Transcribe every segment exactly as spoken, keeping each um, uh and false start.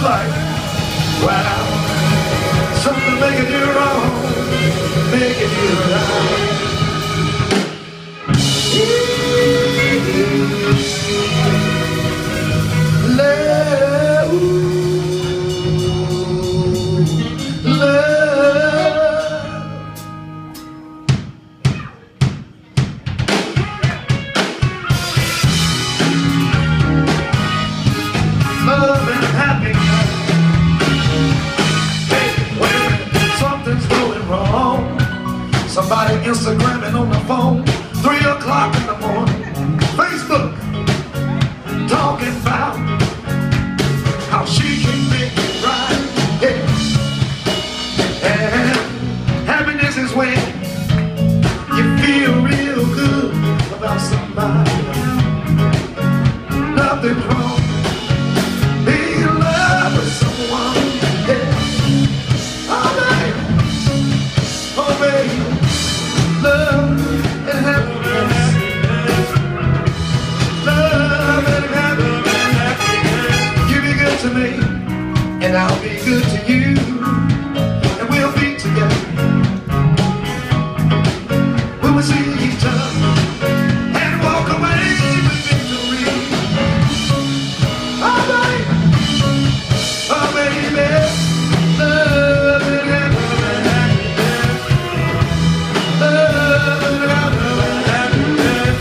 like, wow, something making you wrong, making you right. Love, love. Love and happiness. Hey, when something's going wrong, somebody Instagramming on the phone, three o'clock in the morning, Facebook talking about how she can make it right. Yeah. And happiness is when you feel real good about somebody. Nothing's wrong being in love with someone. Yeah. Oh baby, oh baby, love and happiness. Love and happiness. You be good to me, and I'll be good to you, and we'll be together. We will see each other and walk away with victory. Oh baby, oh baby, love and happiness. Love and happiness.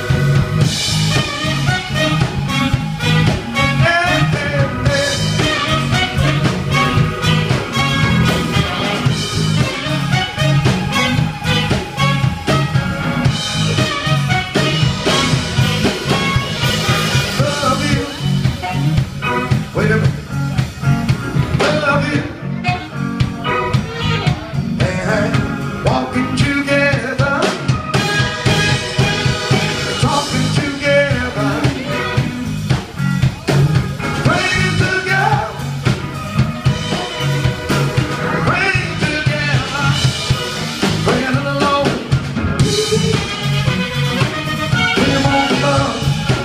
Wait a minute. Love you. And walking together, talking together, praying together, praying together, praying alone. We want love.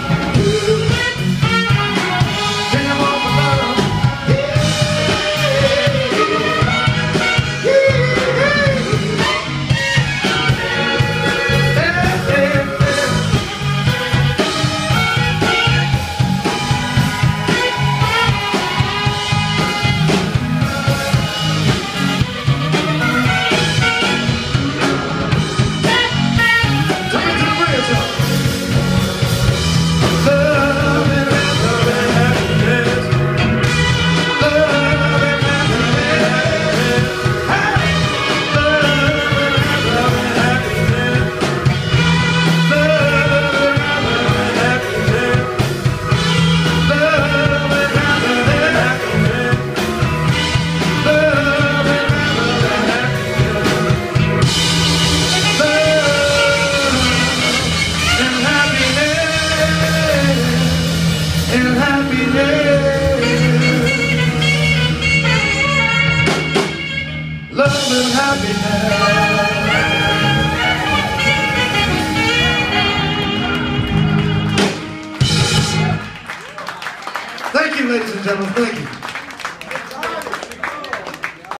Love and happiness. Thank you, ladies and gentlemen. Thank you.